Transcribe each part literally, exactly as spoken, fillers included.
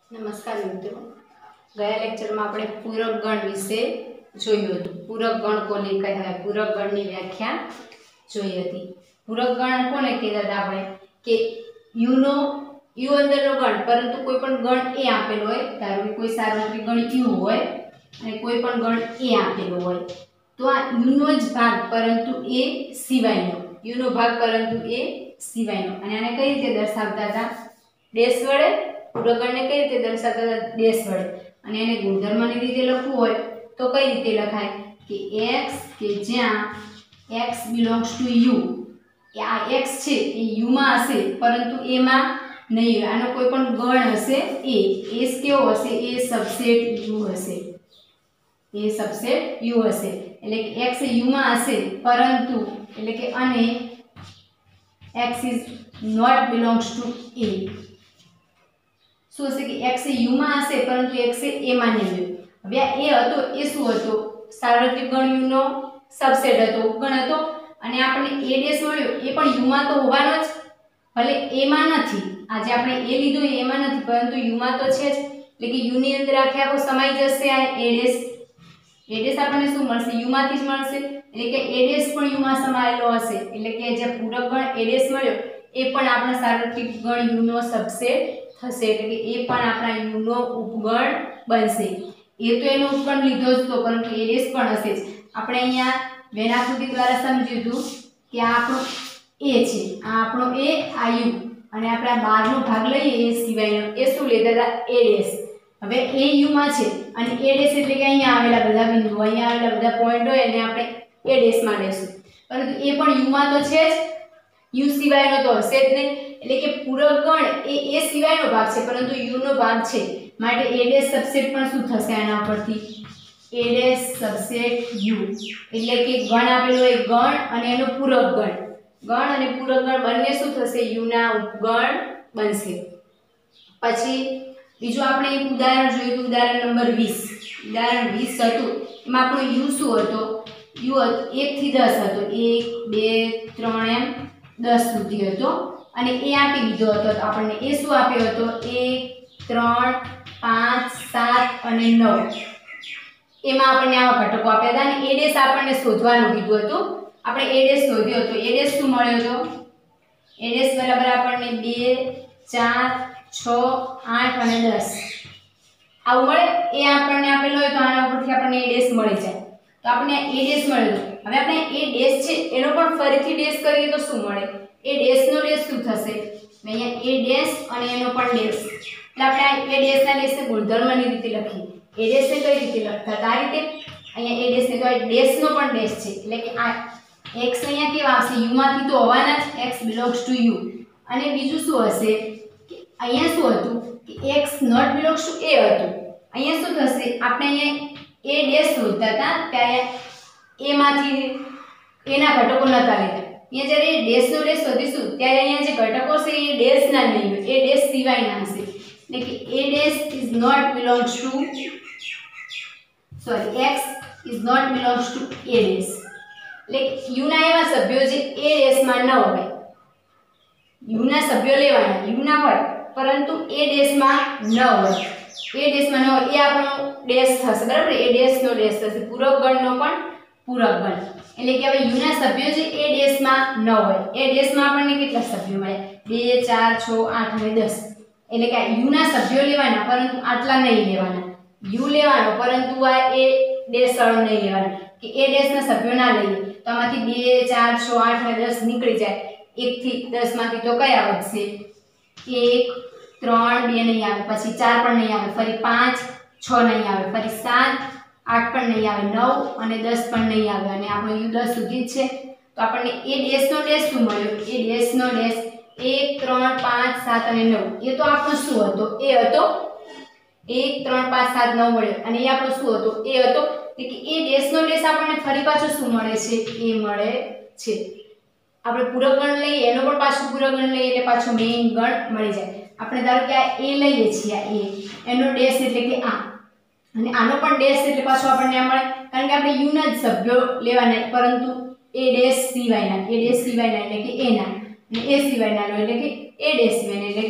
નમસ્કાર મિત્રો, ગયા લેક્ચરમાં આપણે પૂરક ગણ વિશે જોયું હતું. પૂરક ગણ કોને કહેવાય, પૂરક ગણની વ્યાખ્યા જોઈ હતી. પૂરક ગણ કોને કહેતા હતા આપણે કે u નો u અંદરનો ગણ, પરંતુ કોઈ પણ ગણ a આપેલો હોય, ધારો કે કોઈ સાર્વત્રિક ગણ u હોય અને કોઈ પણ ગણ a આપેલો હોય, તો આ u નો જ ભાગ પરંતુ a સિવાયનો, u નો ભાગ પરંતુ a સિવાયનો. અને આને કઈ રીતે દર્શાવતા હતા? ડેશ વડે. પૂરક ગણને કઈ રીતે દર્શાવતા હતા? ડેશ વડે. અને એને ગુણધર્મની રીતે લખવું હોય તો કઈ રીતે લખાય કે x કે જ્યાં x belongs to u, આ x છે એ u માં હશે પરંતુ a માં નહીં હોય. આનો કોઈ પણ ગણ હશે a, a કેવો હશે? a સબસેટ u હશે, a સબસેટ u હશે. એટલે કે x એ u માં હશે પરંતુ એટલે કે અને x is not belongs to a. શું હશે કે x એ u માં હશે પરંતુ x એ a માં નહીં હોય. હવે આ a હતો એ શું હતો? સાર્વત્રિક ગણ u નો સબસેટ હતો, ગણ હતો. અને આપણને a ડેશ મળ્યો એ પણ u માં તો હોવાનો જ, ભલે a માં નથી. આજે આપણે a લીધો એ a માં નથી પરંતુ u માં તો છે જ. એટલે કે u ની અંદર આખે આખો સમાઈ જશે આ a ડેશ. a ડેશ આપણને શું મળશે? u માંથી જ મળશે. એટલે કે a ડેશ પણ u માં સમાયેલો હશે. એટલે કે જે પૂરક ગણ a ડેશ મળ્યો એ પણ આપણા સાર્વત્રિક ગણ u નો સબસેટ થશે. એટલે કે એ પણ આપણા u નો ઉપગણ બનશે. એ તો એનો ઉપગણ લીધો જ તો, પરંતુ a ડેશ પણ હશે જ. આપણે અહીંયા વેનાકૃતિ દ્વારા સમજ્યું હતું કે આ આપણો a છે, આ આપણો a, આ u, અને આપણે આ બહારનો ભાગ લઈએ એ સિવાયનો, એ શું લેતા હતા? a dash. હવે a u માં છે અને a ડેશ એટલે કે અહીંયા આવેલા બધા બિંદુઓ, અહીંયા આવેલા બધા પોઈન્ટ હોય એને આપણે a ડેશ માં લેશું. પરંતુ એ પણ u માં તો છે જ, u સિવાયનો તો હશે જ નહીં. એટલે કે પૂરક ગણ એ a સિવાયનો ભાગ છે પરંતુ u નો ભાગ છે, માટે a ડેશ સબસેટ પણ શું થશે આના પરથી? a dash subset u. એટલે કે ગણ આપેલો એ ગણ અને એનો પૂરક ગણ, ગણ અને પૂરક ગણ બંને શું થશે? u ના ઉપગણ બનશે. પછી બીજું આપણે એક ઉદાહરણ જોયું હતું, ઉદાહરણ નંબર વીસ. ઉદાહરણ વીસ હતું એમાં આપણો u શું હતો? u એક થી દસ હતો, એક બે ત્રણ એમ દસ સુધી હતો. અને એ આપી દીધો હતો, તો આપણને એ શું આપ્યો હતો? એક ત્રણ પાંચ સાત અને નવ. એમાં આપણને આવા ઘટકો આપ્યા હતા અને a ડેશ આપણને શોધવાનું કીધું હતું. આપણે a ડેશ શોધ્યો હતો. a ડેશ શું મળ્યો હતો? a ડેશ બરાબર આપણને બે ચાર છ આઠ અને દસ આવું મળે. એ આપણને આપેલો હોય તો આના ઉપરથી આપણને a ડેશ મળી જાય. તો આપણે a ડેશ મળ્યો. હવે આપણે a ડેશ છે એનો પણ ફરીથી ડેશ કરીએ તો શું મળે? a ડેશ નો ડેશ શું થશે? અહીંયા a ડેશ અને એનો પણ ડેશ. એટલે આપણે આ a ડેશ ના ડેશને ગુણધર્મની રીતે લખીએ. a ડેશ ને કઈ રીતે લખતા? આ રીતે. અહીંયા a ડેશ ને તો આ ડેશ નો પણ ડેશ છે. એટલે કે આ x અહીંયા કેવા આવશે? u માંથી તો હોવાના જ, x belongs to u. અને બીજું શું હશે કે અહીંયા શું હતું કે x not belongs to a હતું. અહીંયા શું થશે? આપણે અહીંયા a ડેશ શોધતા હતા ત્યારે a માંથી a ના ઘટકો નતા લેતા. અહીંયા જ્યારે ડેશ નો ડેશ શોધીશું ત્યારે અહીંયા જે ઘટકો છે એ ડેશ ના નહીં હોય, એ ડેશ સિવાયના હશે. એટલે કે a dash is not belongs to sorry x is not belongs to a dash. એટલે કે u ના એવા સભ્યો જે a ડેશ માં ન હોય, u ના સભ્યો લેવાના, u ના હોય પરંતુ a ડેશ માં ન હોય, a ડેશ માં ન હોય એ આપણો ડેશ થશે. બરાબર? a ડેશ નો ડેશ થશે. પૂરક ગણનો પણ પૂરક ગણ. એટલે કે હવે u ના સભ્યો જે a ડેશ માં ન હોય, a ડેશ માં આપણને કેટલા સભ્યો મળ્યા? બે ચાર છ આઠ અને દસ. એટલે કે u ના સભ્યો લેવાના પરંતુ આટલા નહીં લેવાના. u લેવાનો પરંતુ આ a ડેશ વાળો નહીં લેવાનો, કે a ડેશ ના સભ્યો ના લઈએ તો આમાંથી બે ચાર છ આઠ અને દસ નીકળી જાય. એક થી દસ માંથી તો કયા વધશે? એક ત્રણ બે નહીં આવે, પછી ચાર પણ નહીં આવે, ફરી પાંચ છ નહીં આવે, ફરી સાત આઠ પણ નહીં આવે, નવ અને દસ પણ નહીં આવે. અને આપણો u દસ સુધી જ છે. તો આપણને a ડેશ નો ડેશ શું મળ્યો? a ડેશ નો ડેશ એક ત્રણ પાંચ સાત અને નવ. એ તો આપણો શું હતો? a હતો. એક ત્રણ પાંચ સાત નવ મળ્યો. અને એ આપણો શું હતો? a હતો. એટલે કે a ડેશ નો ડેશ આપણને ફરી પાછો શું મળે છે? a મળે છે. આપણે પૂરક ગણ લઈએ એનો પણ પાછું પૂરક ગણ લઈએ એટલે પાછું મેઈન ગણ મળી જાય. આપણે ધારો કે આ a લઈએ છીએ, આ a એનો ડેશ એટલે કે આ, અને આનો પણ ડેશ એટલે પાછો આપણને આ મળે. કારણ કે આપણે u ના જ સભ્યો લેવાના પરંતુ a ડેશ સિવાયના, a ડેશ સિવાયના એટલે કે a ના, અને a સિવાયના એટલે કે a ડેશ સિવાયના એટલે કે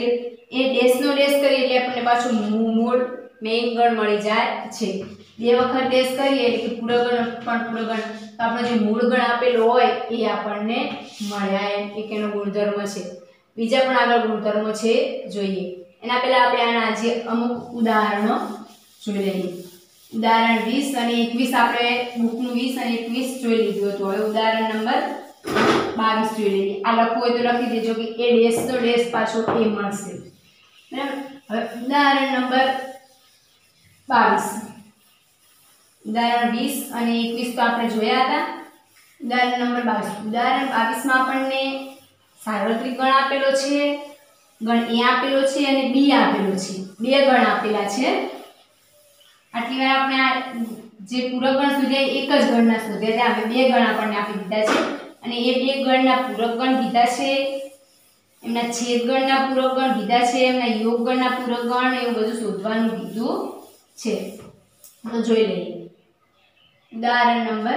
એ ડેશનો ડેશ કરીએ એટલે આપણને પાછું મૂળ મેઇન ગણ મળી જાય છે। બે વખત ડેશ કરીએ એટલે કે પૂરક ગણ પણ પૂરક ગણ, તો આપણો જે મૂળ ગણ આપેલો હોય એ આપણને મળ્યા એમ એક એનો ગુણધર્મ છે। બીજા પણ આગળ ગુણધર્મો છે જોઈએ। એના પહેલા આપણે આના જે અમુક ઉદાહરણો જોઈ લઈએ। ઉદાહરણ વીસ અને એકવીસ આપણે બુકનું વીસ અને એકવીસ જોઈ લીધું હતું। હવે ઉદાહરણ નંબર બાવીસ જોઈ લઈએ। આ લખવું હોય તો લખી દેજો કે એ ડેશ તો ડેશ પાછો એ મળશે, બરાબર। હવે ઉદાહરણ નંબર બાવીસ, ઉદાહરણ વીસ અને એકવીસ તો આપણે જોયા હતા। ઉદાહરણ નંબર બાવીસ, ઉદાહરણ બાવીસ માં આપણને સાર્વત્રિક ગણ આપેલો છે, ગણ એ આપેલો છે અને બી આપેલો છે, બે ગણ આપેલા છે। આટલી વાર આપણે આ જે પૂરક ગણ શોધ્યા એક જ ગણના શોધ્યા હતા, બે ગણ આપણને આપી દીધા છે અને એ બે ગણના પૂરક ગણ કીધા છે, એમના છેદ ગણના પૂરક ગણ કીધા છે, એમના યોગ ગણના પૂરક ગણ એવું બધું શોધવાનું કીધું છે। તો જોઈ લઈએ। ઉદાહરણ નંબર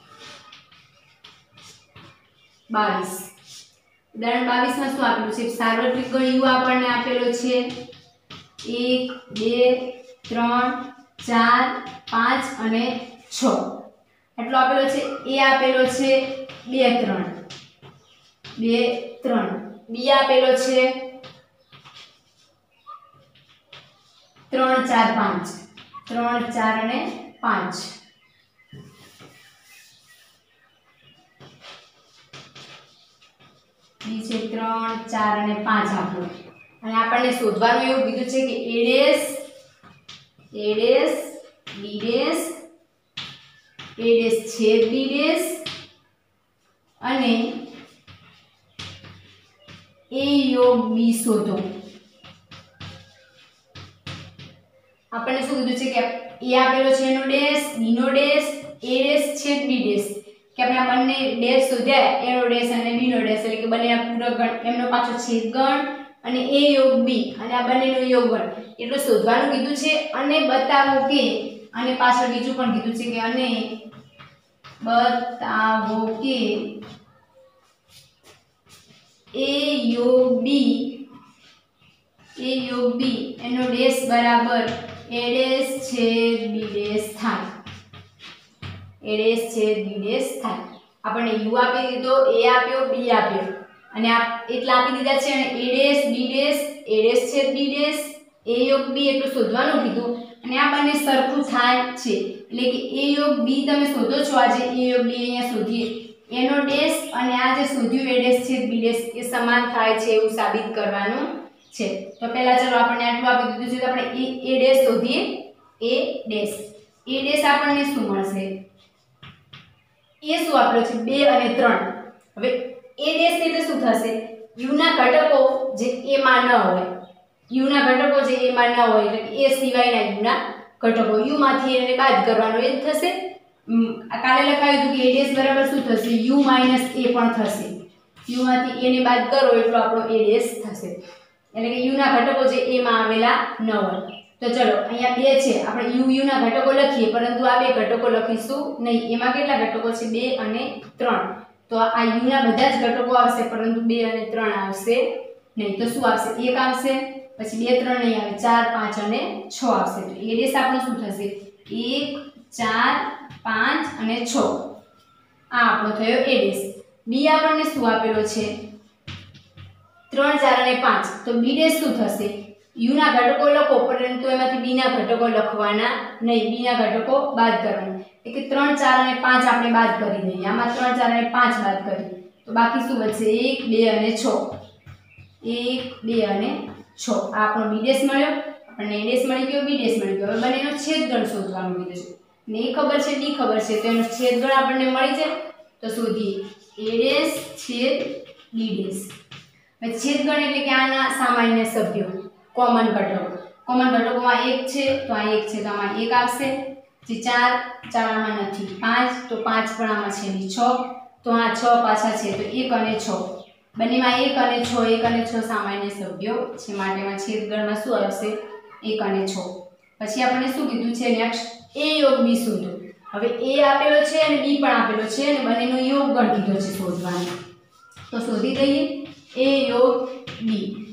બાવીસ, ઉદાહરણ બાવીસ માં શું આપેલું છે? સાર્વત્રિક ગણ યુ આપણને આપેલો છે એક, બે, ત્રણ, ચાર, પાંચ અને છ એટલો આપેલો છે। એ આપેલો છે બે, ત્રણ, બે, ત્રણ, બી આપેલો છે ત્રણ, ચાર, પાંચ, ત્રણ, ચાર અને પાંચ, બી છે ત્રણ, ચાર અને પાંચ આપણો, અને આપણને શોધવાનું એવું કીધું છે કે A dash, A dash, B dash, A dash છેદ બી ડેશ અને એ યોગ બી શોધો। આપણને શું કીધું છે કે એ આપેલો છે એનો ડેશ, બી નો ડેશ, એ ડેશ છેદ બી ડેશ, કે આપણે આ બંને ડેશ શોધ્યા, એનો ડેશ અને બી નો ડેશ, એટલે કે બંનેના પૂરક ગણ, એમનો પાછો છેદ ગણ અને એ યોગ બી અને આ બંનેનો યોગ ગણ એટલું શોધવાનું કીધું છે। અને બતાવો કે, અને પાછળ બીજું પણ કીધું છે કે અને બતાવો કે એ યોગ બી, એ યોગ બી એનો ડેશ બરાબર એ ડેશ છેદ બી ડેશ થાય, એ ડેશ છેદ બી ડેશ થાય। આપણને યુ આપી દીધો, એ આપ્યો, બી આપ્યો અને આ એટલા આપી દીધા છે અને A dash, B dash, A dash છેદ બી ડેશ, એ યોગ બી એટલું શોધવાનું કીધું અને આ બંને સરખું થાય છે, એટલે કે એ યોગ બી તમે શોધો છો, આજે એ યોગ બી અહીંયા શોધીએ, એનો ડેશ અને આ જે શોધ્યું એ ડેશ છેદ બી ડેશ એ સમાન થાય છે એવું સાબિત કરવાનું છે। તો પહેલા ચલો આપણને આટલું આપી દીધું છે તો આપણે એ એ ડેશ શોધીએ। એ ડેશ, એ ડેશ આપણને શું મળશે? એ શું આપેલો છે? બે અને ત્રણ। હવે એ ડેશ એટલે શું થશે? યુ ના ઘટકો જે એ માં ન હોય, યુ ના ઘટકો જે એ માં ન હોય એટલે કે એ સિવાયના યુ ના ઘટકો, યુ માંથી એને બાદ કરવાનો એ જ થશે। આ કાલે લખાયું હતું કે એ ડેશ બરાબર શું થશે? યુ માઈનસ એ પણ થશે, યુ માંથી એ ને બાદ કરો એટલો આપણો એ ડેશ થશે, એટલે કે યુ ના ઘટકો જે એ માં આવેલા ન હોય। તો ચલો અહીંયા બે છે, આપણે યુ યુ ના ઘટકો લખીએ, પરંતુ આ બે ઘટકો લખીશું નહીં। એમાં કેટલા ઘટકો છે? બે અને ત્રણ, તો આ યુ ના બધા જ ઘટકો આવશે પરંતુ બે અને ત્રણ આવશે નહીં। તો શું આવશે? એક આવશે, પછી બે ત્રણ નહીં આવે, ચાર, પાંચ અને છ આવશે। તો એ ડેશ આપણો શું થશે? એક, ચાર, પાંચ અને છ, આ આપણો થયો એ ડેશ। બી આપણને શું આપેલો છે? ત્રણ, ચાર અને પાંચ, તો બી ડેશ શું થશે? યુ ના ઘટકો લખો પરંતુ એમાંથી બી ના ઘટકો લખવાના નહીં, બી ના ઘટકો બાદ કરવાના, એટલે કે ત્રણ, ચાર અને પાંચ આપણે બાદ કરી દઈએ। આમાં ત્રણ, ચાર અને પાંચ બાદ કરીએ તો બાકી શું બચશે? એક, બે અને છ, એક, બે અને છ, આ આપણો બી ડેશ મળ્યો, આપણને એ ડેશ મળી ગયો, બી ડેશ મળી ગયો। હવે બંનેનો છેદ ગણ શોધવાનું કીધું છે, ને એ ખબર છે, બી ખબર છે, તો એનો છેદ ગણ આપણને મળી જાય તો શોધીએ। એ ડેશ છેદ બી ડેશ, હવે છેદ ગણ એટલે કે આના સામાન્ય સભ્યો, કોમન ઘટકો, કોમન ઘટકોમાં એક છે તો આ એક છે તો આમાં એક આવશે, જે ચાર, ચાર આમાં નથી, પાંચ તો પાંચ પણ આમાં છે નહીં, છ તો આ છ પાછા છે તો એક અને છ, બંનેમાં એક અને છ, એક અને છ સામાન્ય સભ્યો છે, માટે એમાં છેદ ગણમાં શું આવશે? એક અને છ। પછી આપણે શું કીધું છે નેક્સ્ટ? એ યોગ બી શોધો। હવે એ આપેલો છે અને બી પણ આપેલો છે અને બંનેનો યોગ ગણ કીધો છે શોધવાનો, તો શોધી દઈએ। એ યોગ બી,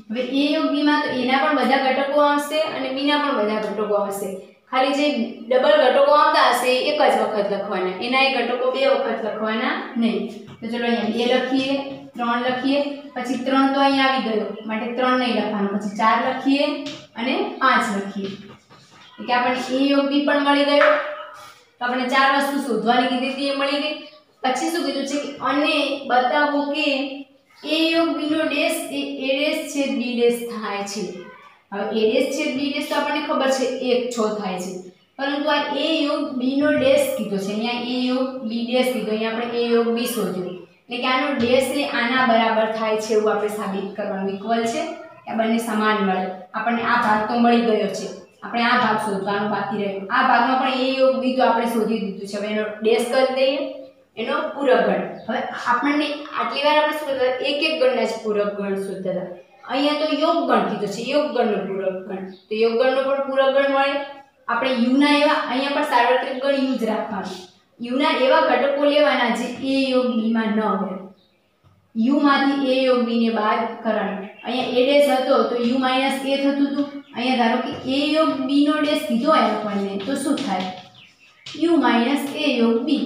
હવે a યોગ b માં તો a ના પણ બધા ઘટકો આવશે અને b ના પણ બધા ઘટકો આવશે, ખાલી જે ડબલ ઘટકો આવતા હશે એક જ વખત લખવાના, એના એ ઘટકો બે વખત લખવાના નહીં. તો ચલો અહીંયા બે લખીએ, ત્રણ લખીએ, પછી ત્રણ તો અહીંયા આવી ગયો માટે ત્રણ નહીં લખવાનું, પછી ચાર લખીએ અને પાંચ લખીએ એટલે આપણને a યોગ b પણ મળી ગયો. તો આપણે ચાર વસ્તુ શોધવાની કીધી હતી એ મળી ગઈ. પછી શું કીધું છે કે અને બતાવો કે a યોગ b નો ડેશ એ a ડેશ છેદ b ડેશ થાય છે. હવે a ડેશ છેદ b ડેશ તો આપણને ખબર છે એક છ થાય છે, પરંતુ આ a યોગ b નો ડેશ કીધો છે, અહીંયા a યોગ b ડેશ કીધો, અહીંયા આપણે a યોગ b શોધ્યું એટલે કે આનો ડેશ એ આના બરાબર થાય છે એવું આપણે સાબિત કરવાનું. ઇક્વલ છે કે બંને સમાન મળે. આપણને આ ભાગ તો મળી ગયો છે, આપણે આ ભાગ શોધવાનો બાકી રહ્યો. આ ભાગમાં પણ a યોગ b તો આપણે શોધી દીધું છે. હવે એનો ડેશ કરી દઈએ, એનો પૂરક ગણ. હવે આપણને આટલી વાર આપણે શું કરતા એક એક ગણના જ પૂરક ગણ શોધતા હતા, અહીંયા તો યોગ ગણ કીધું છે, યોગ ગણનો પૂરક ગણ, તો યોગ ગણનો પણ પૂરક ગણ મળે. આપણે u ના એવા અહીંયા પણ સાર્વત્રિક ગણ u જ રાખવાનું, u ના એવા ઘટકો લેવાના જે a યોગ b માં ન હોય. u માંથી a યોગ b ને બાદ કરવાનું. અહીંયા a ડેશ હતો તો u માઈનસ a થતું હતું, અહીંયા ધારો કે a યોગ b નો ડેશ કીધો હોય આપણને તો શું થાય u માઈનસ a યોગ b,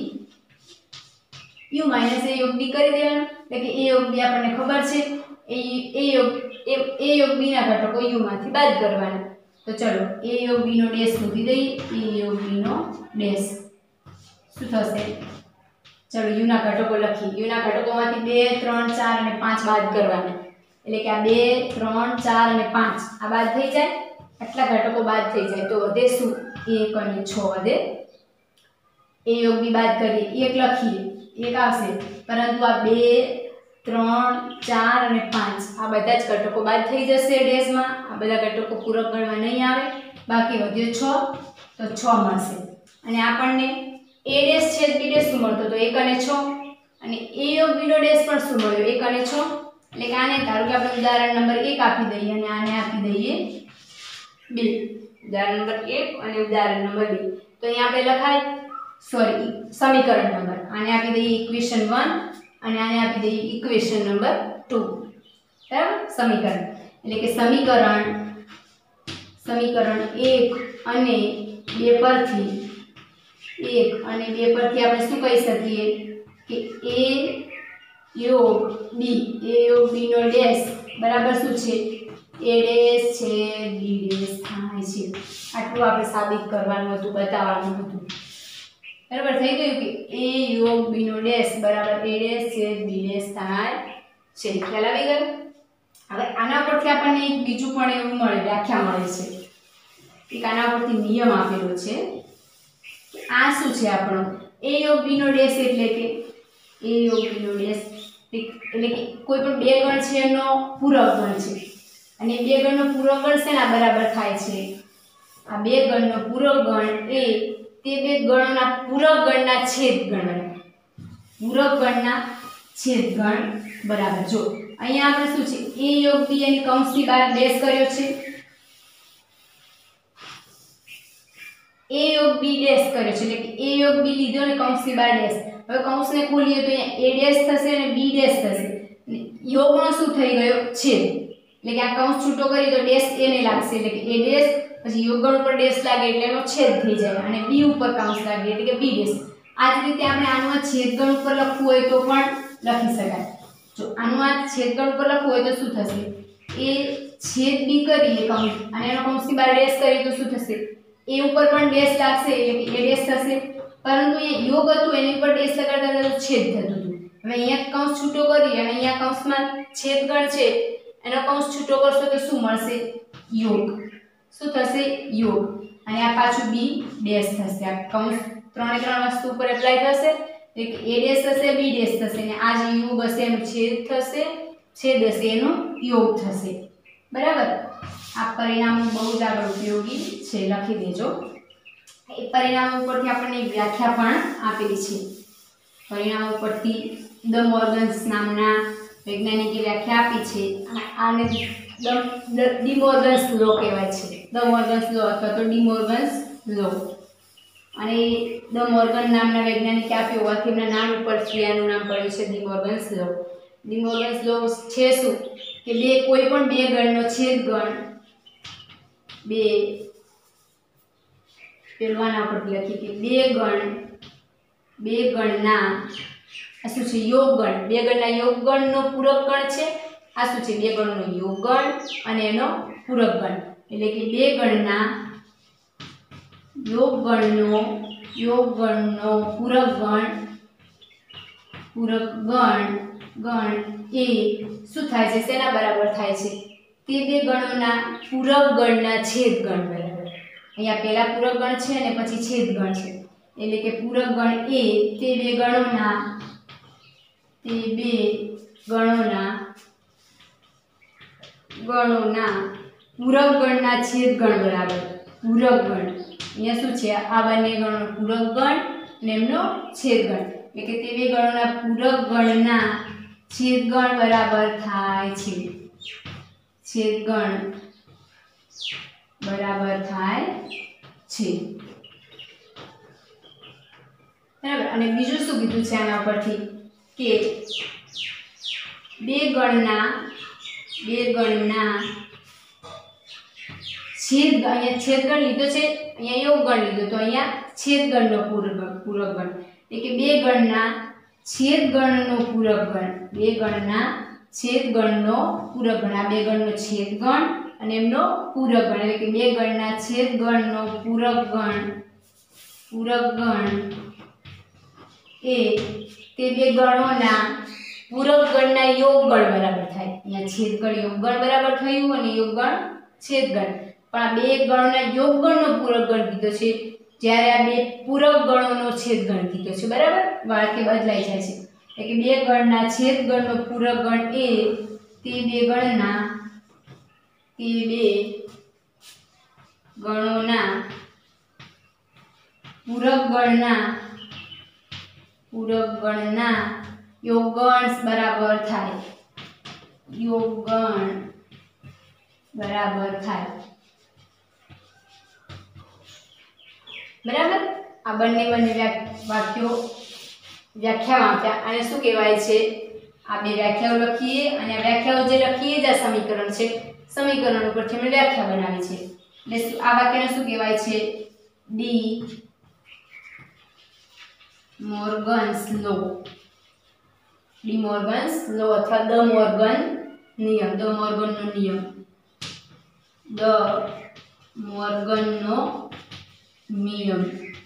u માઈનસ a યોગ b કરી દેવાનું એટલે કે a યોગ b આપણને ખબર છે, a યોગ a યોગ b ના ઘટકો u માંથી બાદ કરવાના. તો ચલો a યોગ b નો ડેશ શોધી દઈએ. a યોગ b નો ડેશ શું થશે, ચલો u ના ઘટકો લખી. u ના ઘટકોમાંથી બે ત્રણ ચાર અને પાંચ બાદ કરવાના એટલે કે આ બે ત્રણ ચાર અને પાંચ આ બાદ થઈ જાય, આટલા ઘટકો બાદ થઈ જાય તો વધે શું એક અને છ વધે. a યોગ b બાદ કરીએ એક લખીએ, એક આવશે, પરંતુ આ બે ત્રણ ચાર અને પાંચ આ બધા જ ઘટકો બાદ થઈ જશે ડેશમાં. આ બધા ઘટકો પૂરક ગણમાં નહીં આવે, બાકી વધ્યો છ તો છ મળશે. અને આપણને a ડેશ છેદ b ડેશ શું મળતો તો એક અને છ, અને a યોગ b નો ડેશ પણ શું મળ્યો એક અને છ. એટલે કે આને ધારો કે આપણે ઉદાહરણ નંબર એક આપી દઈએ અને આને આપી દઈએ બે. ઉદાહરણ નંબર એક અને ઉદાહરણ નંબર બે તો અહીંયા આપણે લખાય સોરી સમીકરણ નંબર, આને આપી દઈએ ઇક્વેશન વન અને આને આપી દઈએ ઇક્વેશન નંબર ટુ. બરાબર, સમીકરણ એટલે કે સમીકરણ સમીકરણ એક અને બે પરથી એક અને બે પરથી આપણે શું કહી શકીએ કે a યોગ b a યોગ b નો ડેશ બરાબર શું છે a ડેશ છે b ડેશ થાય છે. આટલું આપણે સાબિત કરવાનું હતું, બતાવવાનું હતું. બરાબર થઈ ગયું કે a યોગ b નો ડેશ બરાબર a ડેશ છે b ડેશ થાય છે. ખ્યાલ આવી ગયો. હવે આના પરથી આપણને એક બીજું પણ એવું મળે, વ્યાખ્યા મળે છે. એક આના પરથી નિયમ આપેલો છે. આ શું છે આપણો a યોગ b નો ડેશ એટલે કે a યોગ b નો ડેશ એટલે કે કોઈ પણ બે ગણ છે એનો પૂરક ગણ છે, અને બે ગણનો પૂરક ગણ શેના બરાબર થાય છે આ બે ગણનો પૂરક ગણ એ તે બે ગણોના પૂરક ગણના છેદ ગણ, પૂરક ગણના છેદ ગણ બરાબર. જો અહીંયા આપણે શું છે a યોગ b એની કૌંસની બહાર ડેશ કર્યો છે, a યોગ b ડેશ કર્યો છે એટલે કે a યોગ b લીધો અને કૌંસની બહાર ડેશ. હવે કૌંસને ખોલીએ તો અહીંયા a ડેશ થશે અને b ડેશ થશે, યોગનો શું થઈ ગયો છેદ, એટલે કે આ કૌંસ છૂટો કરીએ તો ડેશ a ને લાગશે એટલે કે a ડેશ, પછી યોગગણ ઉપર ડેશ લાગે એટલે એનો છેદ થઈ જાય અને b ઉપર કૌંસ લાગે એટલે કે b ડેશ. આ જ રીતે આપણે આનું આ છેદગણ ઉપર લખવું હોય તો પણ લખી શકાય. જો આનું આ છેદગણ ઉપર લખવું હોય તો શું થશે a છેદ b કરીએ કૌંસ અને એનો કૌંસની બહાર ડેશ કરીએ તો શું થશે a ઉપર પણ ડેશ લાગશે એટલે કે a ડેશ થશે, પરંતુ અહીંયા યોગ હતું એની ઉપર ડેશ લગાડતા હતા તો છેદ થતું હતું. હવે અહીંયા કૌંસ છૂટો કરી અને અહીંયા કૌંસમાં છેદગણ છે એનો કૌંસ છૂટો કરશો તો શું મળશે યોગ. શું થશે યોગ, અને આ પાછું b ડેશ થશે. આ કૌંસ ત્રણે ત્રણ વસ્તુ ઉપર એપ્લાય થશે એટલે કે a ડેશ થશે b ડેશ થશે અને આ જે યોગ હશે એનો છેદ થશે, છેદ હશે એનો યોગ થશે. બરાબર, આ પરિણામ બહુ જ આગળ ઉપયોગી છે, લખી દેજો. એ પરિણામ ઉપરથી આપણને એક વ્યાખ્યા પણ આપેલી છે. પરિણામ ઉપરથી દ મોર્ગન્સ નામના વૈજ્ઞાનિકે વ્યાખ્યા આપી છે. આને ડી મોર્ગન્સ લો કહેવાય છે, દ મોર્ગન્સ લો અથવા તો ડી મોર્ગન્સ લો. અને દ મોર્ગન નામના વૈજ્ઞાનિકે આપ્યો હોવાથી એમના નામ ઉપરથી આનું નામ પડ્યું છે De Morgan's law. De Morgan's law છે શું કે બે કોઈ પણ બે ગણનો છેદગણ બે પેલવાના પર લખી કે બે ગણ બે ગણના આ શું છે યોગગણ બે ગણના યોગગણનો પૂરક ગણ છે આ શું છે બે ગણનો યોગગણ અને એનો પૂરક ગણ એટલે કે બે ગણના યોગગણનો યોગગણનો પૂરક ગણ પૂરક ગણ ગણ એ શું થાય છે શેના બરાબર થાય છે તે બે ગણોના પૂરક ગણના છેદગણ બરાબર અહીંયા પહેલા પૂરક ગણ છે અને પછી છેદગણ છે એટલે કે પૂરક ગણ એ તે બે ગણોના તે બે ગણોના ગણોના પૂરક ગણના છેદગણ બરાબર પૂરક ગણ અહીંયા શું છે આ બંને ગણોનો પૂરક ગણ અને એમનો છેદગણ એટલે કે તે બે ગણોના પૂરક ગણના છેદગણ બરાબર થાય છે છેદગણ બરાબર થાય છે બરાબર અને બીજું શું કીધું છે આના પરથી કે બે ગણના બે ગણના છેદ અહીંયા છેદગણ લીધો છે અહીંયા યોગગણ લીધો તો અહીંયા છેદગણનો પૂરક પૂરક ગણ એટલે કે બે ગણના છેદગણનો પૂરક ગણ બે ગણના છેદગણનો પૂરક ગણ આ બે ગણનો છેદગણ અને એમનો પૂરક ગણ એટલે કે બે ગણના છેદગણનો પૂરક ગણ પૂરક ગણ એ તે બે ગણોના પૂરક ગણના યોગગણ બરાબર થાય અહીંયા છેદગણ યોગગણ બરાબર થયું અને યોગગણ છેદગણ પણ આ બે ગણોના યોગગણનો પૂરક ગણ કીધો છે જ્યારે આ બે પૂરક ગણોનો છેદગણ કીધો છે બરાબર વાક્ય બદલાઈ જાય છે એટલે કે બે ગણના છેદગણનો પૂરક ગણ એ તે બે ગણના તે બે ગણોના પૂરક ગણના પૂરક ગણના યોગગણ બરાબર થાય યોગગણ બરાબર થાય બરાબર આ બંને બંને વાક્યો વ્યાખ્યાઓ આપ્યા અને શું કહેવાય છે આ બે વ્યાખ્યાઓ લખીએ અને આ વ્યાખ્યાઓ જે લખીએ જ આ સમીકરણ છે સમીકરણ ઉપરથી અમે વ્યાખ્યા બનાવી છે એટલે આ વાક્યને શું કહેવાય છે De Morgan's law De Morgan's law અથવા દ મોર્ગન નિયમ દ મોર્ગનનો નિયમ દ મોર્ગનનો નિયમ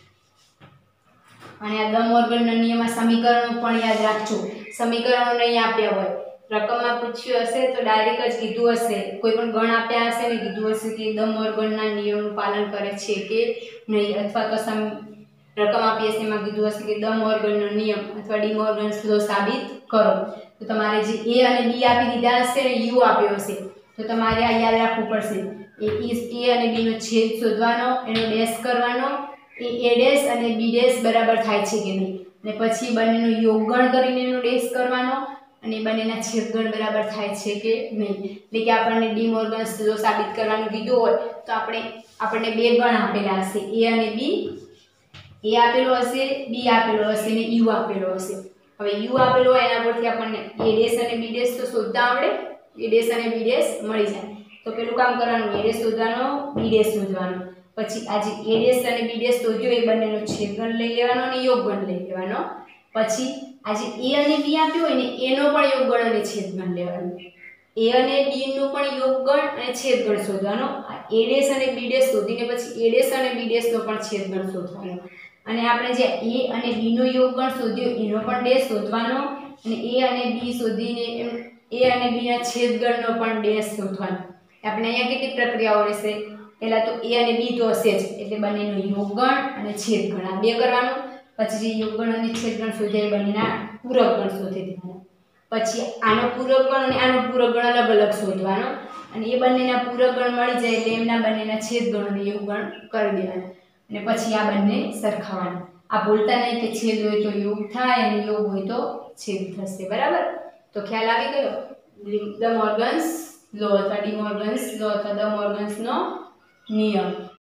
અને આ દ મોર્ગનના નિયમમાં સમીકરણો પણ યાદ રાખજો સમીકરણો નહીં આપ્યા હોય રકમમાં પૂછ્યું હશે તો ડાયરેક્ટ જ કીધું હશે કોઈ પણ ગણ આપ્યા હશે ને કીધું હશે કે દ મોર્ગનના નિયમનું પાલન કરે છે કે નહીં અથવા તો સમ રકમ આપી હશે એમાં કીધું હશે કે દ મોર્ગનનો નિયમ અથવા ડી મોર્ગન્સ લો સાબિત કરો તો તમારે જે એ અને બી આપી દીધા હશે ને યુ આપ્યો હશે તો તમારે આ યાદ રાખવું પડશે એ એ અને બી નો છેદ શોધવાનો એનો ડેશ કરવાનો એ એ ડેશ અને બી ડેશ બરાબર થાય છે કે નહીં અને પછી બંનેનો યોગગણ કરીને એનો ડેશ કરવાનો અને બંનેના છેદગણ બરાબર થાય છે કે નહીં એટલે કે આપણને ડી મોર્ગન્સ લો સાબિત કરવાનું કીધું હોય તો આપણે આપણને બે ગણ આપેલા હશે એ અને બી એ આપેલો હશે બી આપેલો હશે અને યુ આપેલો હશે હવે યુ આપેલો હોય એના પરથી આપણને એ ડેશ અને બી ડેશ તો શોધતા આવડે એ ડેશ અને બી ડેશ મળી જાય તો પેલું કામ કરવાનું એ ડેશ શોધવાનો બી ડેશ શોધવાનો પછી આ જે એ ડેશ અને બી ડેશ શોધ્યો એ બંનેનો છેદગણ લઈ લેવાનો અને યોગગણ લઈ લેવાનો પછી આ જે એ અને બી આપ્યો હોય ને એનો પણ યોગગણ અને છેદગણ લેવાનો એ અને બી નું પણ યોગગણ અને છેદગણ શોધવાનો આ એ ડેશ અને બી ડેશ શોધીને પછી એ ડેશ અને બી ડેશ નો પણ છેદગણ શોધવાનો અને આપણે જે એ અને બી નો યોગગણ શોધ્યો એનો પણ ડેશ શોધવાનો અને એ અને બી શોધીને એ અને બી ના છેદગણનો પણ ડેશ શોધવાનો આપણે અહીંયા કેટલી પ્રક્રિયાઓ રહેશે પહેલા તો એ અને બી તો હશે જ એટલે બંનેનો યોગગણ અને છેદગણ આ બે કરવાનું પછી જે યોગગણ અને છેદગણ શોધ્યા એ બંનેના પૂરક ગણ શોધી દેવાના પછી આનો પૂરક ગણ અને આનો પૂરક ગણ અલગ અલગ શોધવાનો અને એ બંનેના પૂરક ગણ મળી જાય એટલે એમના બંનેના છેદગણ અને યોગગણ કરી દેવાના અને પછી આ બંને સરખાવવાના આ બોલતા નહીં કે છેદ હોય તો યોગ થાય અને યોગ હોય તો છેદ થશે બરાબર તો ખ્યાલ આવી ગયો દ મોર્ગન્સ લો અથવા ડી મોર્ગન્સ લો અથવા દ મોર્ગન્સનો નિયમ